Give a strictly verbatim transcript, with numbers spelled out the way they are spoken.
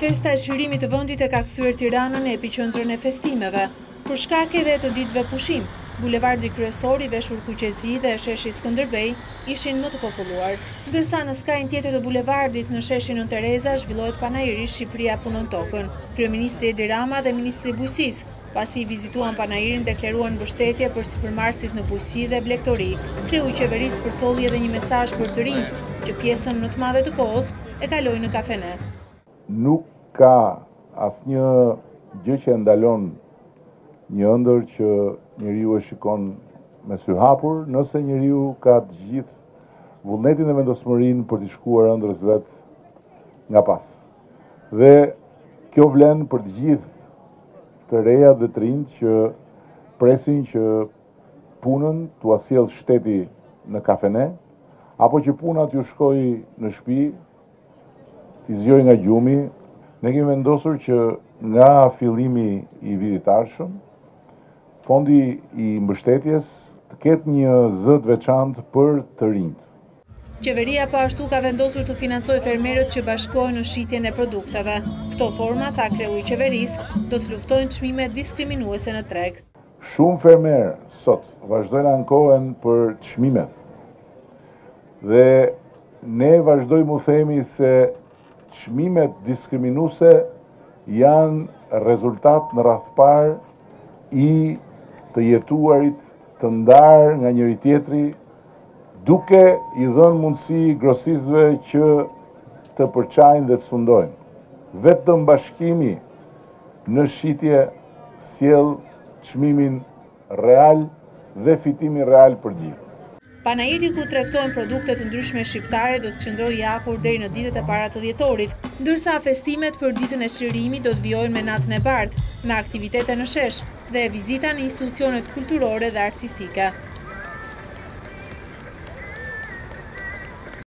Festa e çlirimit të vendit e ka kthyer Tiranën në epiqendrën e festimeve. Për shkak edhe të ditëve pushim, bulevardi kryesor i veshur kuqezi dhe sheshi Skënderbej ishin më të populluar, ndërsa në skajin tjetër të bulevardit në sheshin Nën Tereza zhvillohet panairi Shqipëria punon tokën. Kryeministri Edi Rama dhe Ministri i Bujqësisë, pasi i vizituan panairin, deklaruan mbështetje për sipërmarrësit në bujqësi dhe blegtori. Kreu i qeverisë përcolli edhe një mesazh për të rinjt, që pjesën më të madhe të kohës e kalojnë në kafene. Nuk ka asnjë gjë që ndalon një ëndër që njeriu e shikon me sy hapur, nëse njeriu ka të gjithë vullnetin dhe vendosmërinë për të shkuar ëndrës vet nga pas. Dhe kjo vlen për të gjithë të reja dhe të rinjt që presin që punën t'u sjell shteti në kafene, apo që puna t'ju shkojë në shtëpi, t'i zgjoj nga gjumi. Ne kemi vendosur që nga fillimi i vitit arshëm, fondi i mbështetjes të ketë një zë të veçantë për të rinjt. Qeveria po ashtu ka vendosur të financojë fermerët që bashkohen në shitjen e produkteve. Këto forma, tha kreu i qeverisë, do të luftojnë çmimet diskriminuese në treg. Shumë fermerë sot vazhdojnë ankohen për çmimet. Dhe ne vazhdojmë u themi se çmimet diskriminuese janë rezultat në radhë parë i të jetuarit të ndarë nga njëri tjetri, duke i dhënë mundësi grosistëve që të përçajnë dhe të sundojnë. Vetëm bashkimi në shitje sjell çmimin real dhe fitimin real për gjithë. Panairi ku tregtojnë produkte të ndryshme shqiptare do të qëndrojë i hapur deri në ditët e para të dhjetorit, ndërsa festimet për ditën e çlirimit do të vijojnë me natën e bardhë, me aktivitete në shesh dhe vizita në institucionet kulturore dhe artistike.